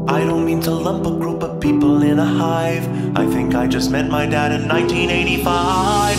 I don't mean to lump a group of people in a hive. I think I just met my dad in 1985.